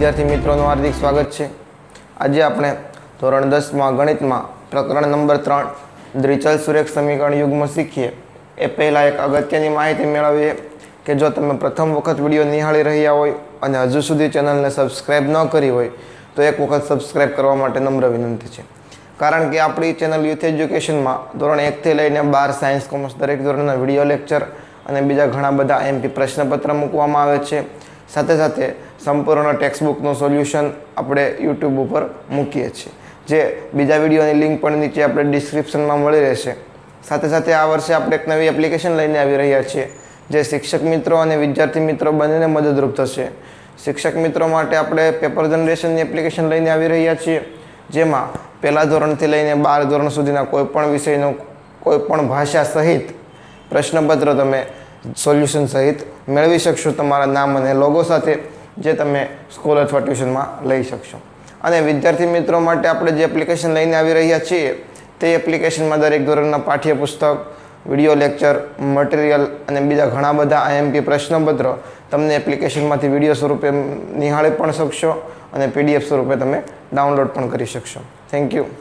विद्यार्थी मित्रों हार्दिक स्वागत है। आज आपणे धोरण 10 में गणित में प्रकरण नंबर 3 द्विचल सुरेख समीकरण युग्म शीखीए ए पहला एक अगत्यनी माहिती मेळवीए कि जो तमे प्रथम वखत विडियो निहाळी रह्या होय अने हजू सुधी चेनल ने सब्सक्राइब न करी होय तो एक वखत सब्सक्राइब करवा माटे नम्र विनंती है। कारण कि आपणी चेनल यूथ एज्युकेशन में धोरण 1 थी लईने 12 सायन्स कॉमर्स दरेक धोरणना विडियो लेक्चर અને બીજા ઘણા બધા એમપી પ્રશ્નપત્ર મૂકવામાં આવે છે। સાથે સાથે સંપૂર્ણ ટેક્સ્ટબુકનું સોલ્યુશન આપણે યુટ્યુબ ઉપર મૂકીએ છીએ, જે બીજા વિડીયોની લિંક પણ નીચે આપણે ડિસ્ક્રિપ્શનમાં મળી રહેશે। સાથે સાથે આ વર્ષે આપણે એક નવી એપ્લિકેશન લઈને આવી રહ્યા છીએ, જે શિક્ષક મિત્રો અને વિદ્યાર્થી મિત્રો બંનેને મદદરૂપ થશે। શિક્ષક મિત્રો માટે આપણે પેપર જનરેશનની એપ્લિકેશન લઈને આવી રહ્યા છીએ, જેમાં પહેલા ધોરણથી લઈને 12 ધોરણ સુધીના કોઈપણ વિષયનો કોઈપણ ભાષા સહિત प्रश्नपत्र तमे सोल्यूशन सहित मेळवी शकशो तमारा नाम अने लोगो साथे, जे तमे स्कूल अथवा ट्यूशन में लई शकशो। अने विद्यार्थी मित्रों माटे आपणे जे एप्लिकेशन लईने आवी रह्या छीए ते एप्लिकेशन में दरेक धोरणना पाठ्यपुस्तक, विडियो लेक्चर, मटीरियल अने बीजा घणा बधा आईएमपी प्रश्नपत्र तमने एप्लिकेशनमांथी विडियो स्वरूपे निहाळी पण शकशो अने पीडीएफ स्वरूपे तमे डाउनलॉड पण करी शकशो। Thank you.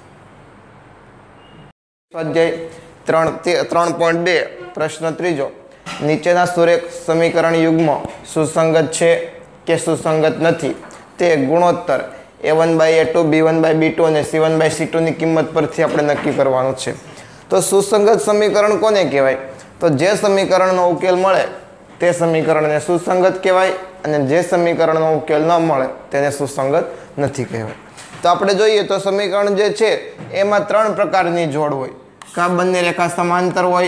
स्वाध्याय 3.2 प्रश्न त्रीजो, नीचेना सुरेख समीकरण युग्म सुसंगत छे के सुसंगत नथी ते गुणोत्तर a1/a2 b1/b2 અને c1/c2 ની કિંમત પરથી આપણે નક્કી કરવાનું છે। તો સુસંગત સમીકરણ કોને કહેવાય? તો જે સમીકરણનો ઉકેલ મળે તે સમીકરણને સુસંગત કહેવાય અને જે સમીકરણનો ઉકેલ ન મળે તેને સુસંગત નથી કહેવાય। તો આપણે જોઈએ તો સમીકરણ જે છે એમાં 3 પ્રકારની જોડ હોય। का बंने रेखा समांतर होय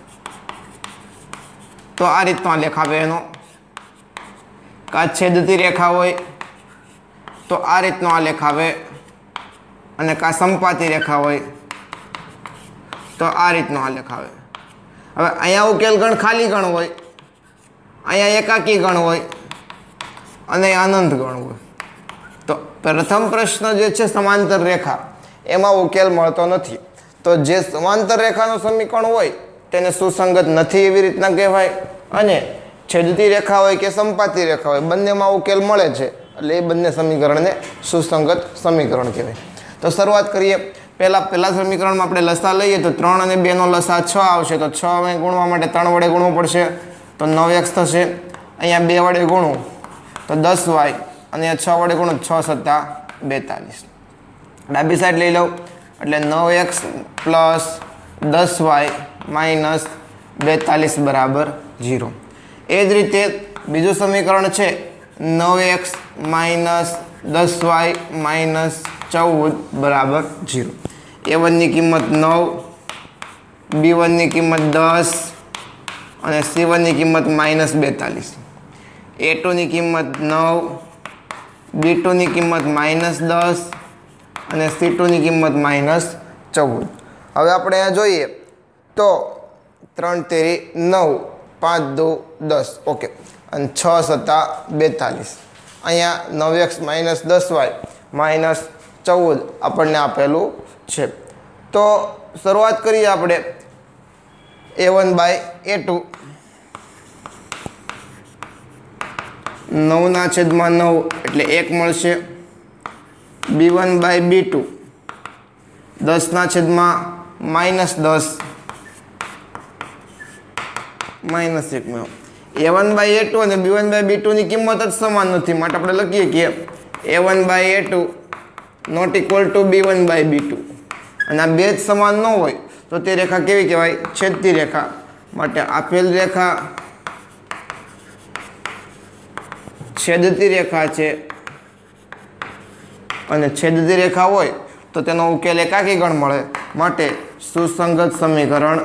तो आ रीतना आलेख आवे एनो, का छेदती रेखा होय तो आ रीतनो आलेख आवे अने का संपाती रेखा होय तो आ रीतनो आलेख आवे। हवे अहींया उकेल गण खाली गण होय, अहींया एकाकी गण होय अने अनंत गण होय। तो प्रथम प्रश्न जे छे समांतर रेखा एमां उकेल मळतो नथी, तो जे समांतर रेखाનું સમીકરણ હોય તેને સુસંગત નથી એવી રીતના કહેવાય, અને છેદતી રેખા હોય કે સંપાતી રેખા હોય બંનેમાં ઉકેલ મળે છે એટલે એ બંને સમીકરણને સુસંગત સમીકરણ કહેવાય। તો શરૂઆત કરીએ। પહેલા સમીકરણમાં આપણે લસા લઈએ તો 3 અને 2 નો લસા 6 આવશે, તો 6 વડે ગુણવા માટે 3 વડે ગુણવું પડશે તો 9x થશે। અહીંયા 2 વડે ગુણવું તો 10y અને 6 વડે ગુણો 6 × 7 = 42। ડાબી સાઈડ લઈ લઉં એટલે 9x + 10y - 42 બરાબર 0। એ જ રીતે બીજું સમીકરણ છે 9x - 10y - 14 બરાબર 0। a1 ની કિંમત 9, b1 ની કિંમત 10 અને c1 ની કિંમત -42, a2 ની કિંમત 9, b2 ની કિંમત -10 અને c2 ની કિંમત -14। હવે આપણે અહીંયા જોઈએ તો 3 તેરી 9, 5 દુ 10, ઓકે, અને 6 × 7 = 42। અહીંયા 9x - 10y - 14 આપણને આપેલું છે। તો શરૂઆત કરીએ આપણે a1/a2, 9/9 એટલે 1 મળશે। b1/b2, 10/10 -1 મેળવો। a1/a2 અને b1/b2 ની કિંમત જ સમાન નથી, માટે આપણે લખીએ કે a1/a2 ≠ b1/b2, અને આ બે જ સમાન ન હોય તો તે રેખા કેવી કહેવાય? છેદતી રેખા। માટે આપેલ રેખા છેદતી રેખા છે અને છેદતી રેખા હોય તો તેનો ઉકેલ એકાકી ગણ મળે, માટે સુસંગત સમીકરણ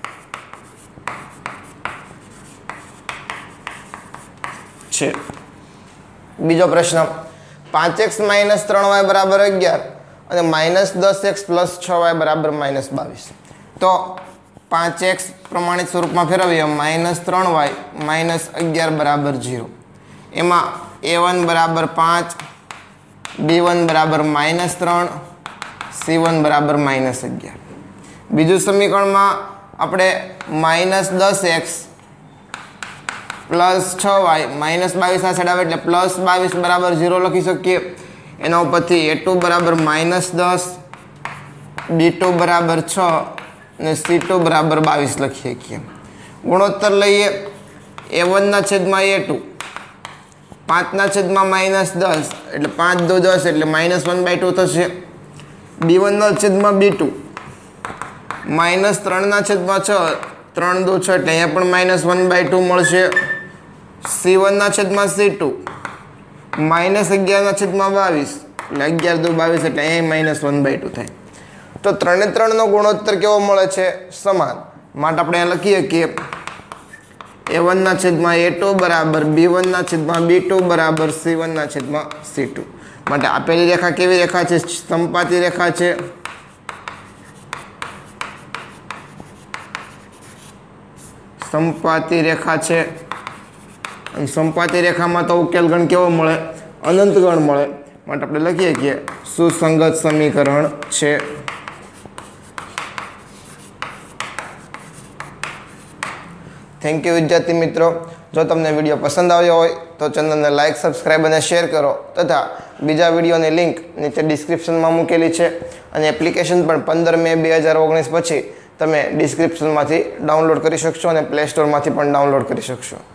છે। બીજો પ્રશ્ન, 5x - 3y = 11 અને -10x + 6y = -22। તો 5x પ્રમાણિત સ્વરૂપમાં ફેરવીએ -3y - 11 = 0। એમાં a1 = 5, b1 = -3, c1 = -11। બીજું સમીકરણમાં આપણે -10x પ્લસ 6y માઇનસ 22 આ સાઈડ આવે એટલે પ્લસ 22 બરાબર 0 લખી શકીએ. એના ઉપરથી a2 બરાબર -10, b2 બરાબર 6 અને c2 બરાબર 22 લખી શકીએ. ગુણોત્તર લઈએ. a1 ના છેદમાં a2 5 ના છેદમાં -10 એટલે 5 દો 10 એટલે -1/2 થશે. b1 ના છેદમાં b2 -3 ના છેદમાં 6 3 દો 6 એટલે અહીંયા પણ -1/2 મળશે. c1 ના છેદમાં c2 -11 ના છેદમાં 22 એટલે 11 દો 22 એટલે અહીંયા -1/2 થાય. તો 3 ને 3 નો ગુણોત્તર કેવો મળે છે? સમાન. માટે આપણે અહીંયા લખીએ કે a1 ના છેદમાં a2 બરાબર b1 ના છેદમાં b2 બરાબર c1 ના છેદમાં c2. માટે આપેલી રેખા કેવી રેખા છે? સમપાતી રેખા છે. સમપાતી રેખા છે. અને સમપાતી રેખામાં તો ઉકેલ ગણ કેવો મળે? અનંત ગણ મળે. માટે આપણે લખીએ કે સુસંગત સમીકરણ છે. થેન્ક યુ વિદ્યાર્થી મિત્રો. જો તમને વિડીયો પસંદ આવ્યો હોય તો ચેનલને લાઇક, સબસ્ક્રાઈબ અને શેર કરો તથા બીજા વિડીયોની લિંક નીચે ડિસ્ક્રિપ્શનમાં મૂકેલી છે. અને એપ્લિકેશન પણ 15 મે 2019 પછી તમે ડિસ્ક્રિપ્શનમાંથી ડાઉનલોડ કરી શકશો અને પ્લે સ્ટોરમાંથી પણ ડાઉનલોડ કરી શકશો.